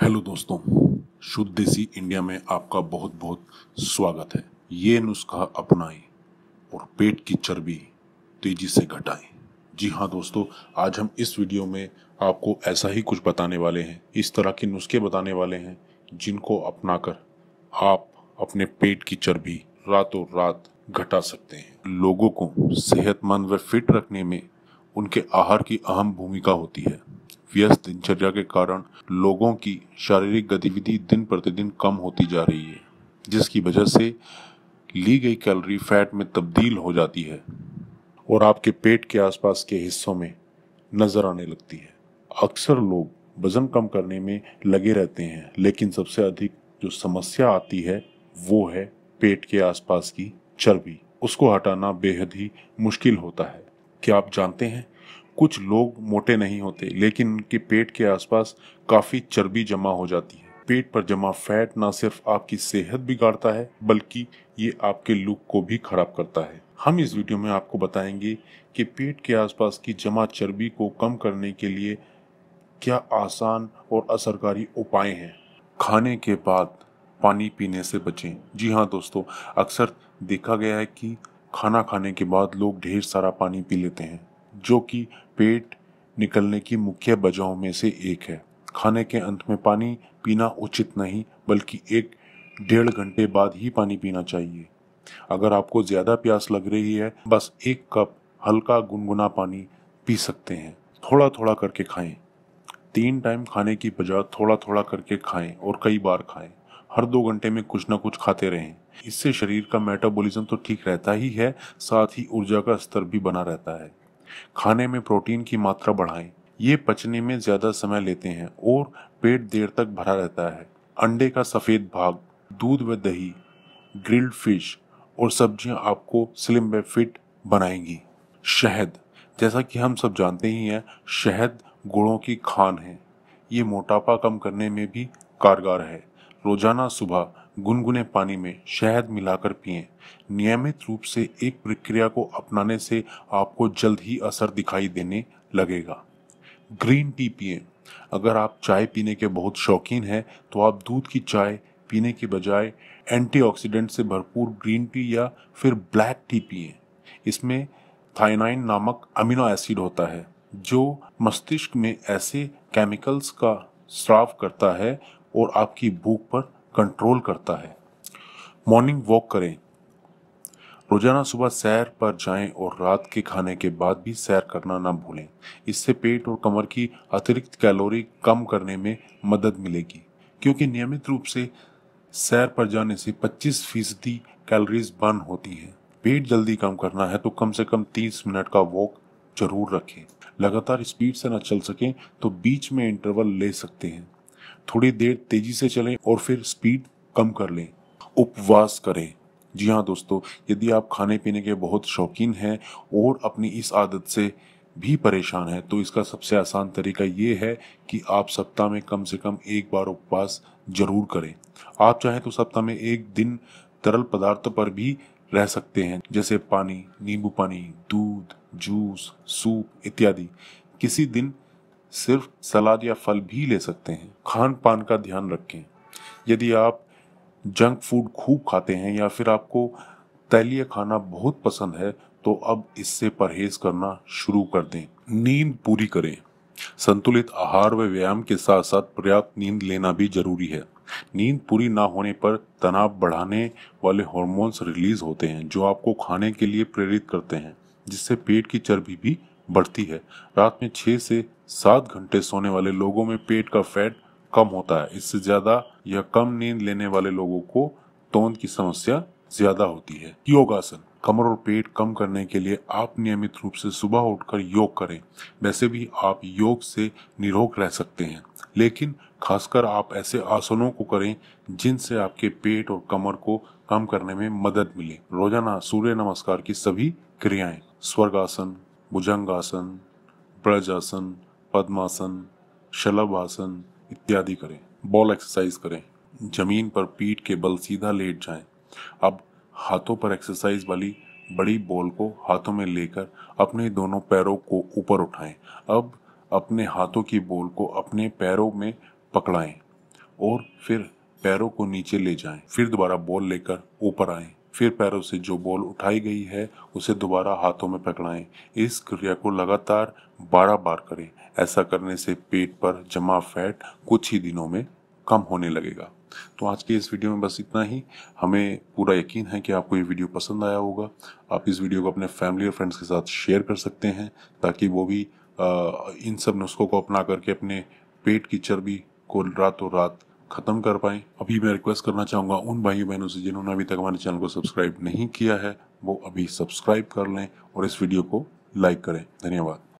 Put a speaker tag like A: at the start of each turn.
A: Hello दोस्तों, शुद्ध देसी इंडिया में आपका बहुत बहुत स्वागत है। ये नुस्खा अपनाएं और पेट की चर्बी तेजी से घटाएं। जी हाँ दोस्तों, आज हम इस वीडियो में आपको ऐसा ही कुछ बताने वाले हैं, इस तरह के नुस्खे बताने वाले हैं जिनको अपनाकर आप अपने पेट की चर्बी रातों रात घटा सकते हैं। लोगों को सेहतमंद व फिट रखने में उनके आहार की अहम भूमिका होती है। व्यस्त दिनचर्या के कारण लोगों की शारीरिक गतिविधि दिन प्रतिदिन कम होती जा रही है, जिसकी वजह से ली गई कैलोरी फैट में तब्दील हो जाती है और आपके पेट के आसपास के हिस्सों में नजर आने लगती है। अक्सर लोग वजन कम करने में लगे रहते हैं, लेकिन सबसे अधिक जो समस्या आती है वो है पेट के आसपास की चर्बी। उसको हटाना बेहद ही मुश्किल होता है। क्या आप जानते हैं, कुछ लोग मोटे नहीं होते, लेकिन उनके पेट के आसपास काफी चर्बी जमा हो जाती है। पेट पर जमा फैट न सिर्फ आपकी सेहत बिगाड़ता है, बल्कि ये आपके लुक को भी खराब करता है। हम इस वीडियो में आपको बताएंगे कि पेट के आसपास की जमा चर्बी को कम करने के लिए क्या आसान और असरकारी उपाय हैं। खाने के बाद पानी पीने से बचें। जी हाँ दोस्तों, अक्सर देखा गया है कि खाना खाने के बाद लोग ढेर सारा पानी पी लेते हैं, जो कि पेट निकलने की मुख्य वजहों में से एक है। खाने के अंत में पानी पीना उचित नहीं, बल्कि 1-1.5 घंटे बाद ही पानी पीना चाहिए। अगर आपको ज्यादा प्यास लग रही है, बस 1 कप हल्का गुनगुना पानी पी सकते हैं। थोड़ा थोड़ा करके खाएं। 3 टाइम खाने की बजाय थोड़ा थोड़ा करके खाएं और कई बार खाएं। हर 2 घंटे में कुछ ना कुछ खाते रहें। इससे शरीर का मेटाबॉलिज्म तो ठीक रहता ही है, साथ ही ऊर्जा का स्तर भी बना रहता है। खाने में प्रोटीन की मात्रा बढ़ाएं। ये पचने में ज्यादा समय लेते हैं और पेट देर तक भरा रहता है। अंडे का सफेद भाग, दूध व दही, ग्रिल्ड फिश और सब्जियां आपको स्लिम व फिट बनाएंगी। शहद, जैसा कि हम सब जानते ही हैं, शहद गुणों की खान है। ये मोटापा कम करने में भी कारगर है। रोजाना सुबह गुनगुने पानी में शहद मिलाकर पिएं। नियमित रूप से एक प्रक्रिया को अपनाने से आपको जल्द ही असर दिखाई देने लगेगा। ग्रीन टी पिएं। अगर आप चाय पीने के बहुत शौकीन हैं, तो आप दूध की चाय पीने के बजाय एंटीऑक्सीडेंट से भरपूर ग्रीन टी या फिर ब्लैक टी पिएं। इसमें थायनाइन नामक अमीनो एसिड होता है, जो मस्तिष्क में ऐसे केमिकल्स का स्राव करता है और आपकी भूख पर कंट्रोल करता है। मॉर्निंग वॉक करें। रोजाना सुबह सैर पर जाएं और रात के खाने के बाद भी सैर करना ना भूलें। इससे पेट और कमर की अतिरिक्त कैलोरी कम करने में मदद मिलेगी, क्योंकि नियमित रूप से सैर पर जाने से 25% कैलोरीज बर्न होती हैं। पेट जल्दी कम करना है तो कम से कम 30 मिनट का वॉक जरूर रखें। लगातार स्पीड से न चल सकें तो बीच में इंटरवल ले सकते हैं। थोड़ी देर तेजी से चलें और फिर स्पीड कम कर लें। उपवास करें। जी हाँ दोस्तों, यदि आप खाने पीने के बहुत शौकीन हैं और अपनी इस आदत से भी परेशान हैं, तो इसका सबसे आसान तरीका ये है कि आप सप्ताह में कम से कम 1 बार उपवास जरूर करें। आप चाहें तो सप्ताह में 1 दिन तरल पदार्थ पर भी रह सकते हैं, जैसे पानी, नींबू पानी, दूध, जूस, सूप इत्यादि। किसी दिन सिर्फ सलाद या फल भी ले सकते हैं। खान पान का ध्यान रखें। यदि आप जंक फूड खूब खाते हैं या फिर आपको तैलीय खाना बहुत पसंद है, तो अब इससे परहेज करना शुरू कर दें। नींद पूरी करें। संतुलित आहार व व्यायाम के साथ साथ पर्याप्त नींद लेना भी जरूरी है। नींद पूरी ना होने पर तनाव बढ़ाने वाले हार्मोन्स रिलीज होते हैं, जो आपको खाने के लिए प्रेरित करते हैं, जिससे पेट की चर्बी भी बढ़ती है। रात में 6 से 7 घंटे सोने वाले लोगों में पेट का फैट कम होता है। इससे ज्यादा या कम नींद लेने वाले लोगों को तौंद की समस्या ज्यादा होती है। योगासन। कमर और पेट कम करने के लिए आप नियमित रूप से सुबह उठकर योग करें। वैसे भी आप योग से निरोग रह सकते हैं, लेकिन खासकर आप ऐसे आसनों को करें जिनसे आपके पेट और कमर को कम करने में मदद मिले। रोजाना सूर्य नमस्कार की सभी क्रियाएं, स्वर्गासन, भुजंगासन, ब्रजासन, पद्मासन, शलभासन इत्यादि करें। बॉल एक्सरसाइज करें। जमीन पर पीठ के बल सीधा लेट जाएं। अब हाथों पर एक्सरसाइज वाली बड़ी बॉल को हाथों में लेकर अपने दोनों पैरों को ऊपर उठाएं। अब अपने हाथों की बॉल को अपने पैरों में पकड़ाएं और फिर पैरों को नीचे ले जाएं। फिर दोबारा बॉल लेकर ऊपर आएं। फिर पैरों से जो बॉल उठाई गई है उसे दोबारा हाथों में पकड़ाएं। इस क्रिया को लगातार 12 बार करें। ऐसा करने से पेट पर जमा फैट कुछ ही दिनों में कम होने लगेगा। तो आज के इस वीडियो में बस इतना ही। हमें पूरा यकीन है कि आपको ये वीडियो पसंद आया होगा। आप इस वीडियो को अपने फैमिली और फ्रेंड्स के साथ शेयर कर सकते हैं ताकि वो भी इन सब नुस्खों को अपना करके अपने पेट की चर्बी को रातों रात खत्म कर पाएं। अभी मैं रिक्वेस्ट करना चाहूँगा उन भाई बहनों से जिन्होंने अभी तक हमारे चैनल को सब्सक्राइब नहीं किया है, वो अभी सब्सक्राइब कर लें और इस वीडियो को लाइक करें। धन्यवाद।